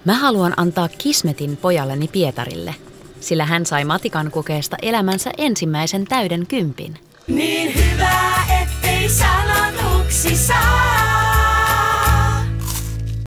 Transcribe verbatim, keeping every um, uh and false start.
Mä haluan antaa kismetin pojalleni Pietarille, sillä hän sai matikan kokeesta elämänsä ensimmäisen täyden kympin. Niin hyvä, ettei sano.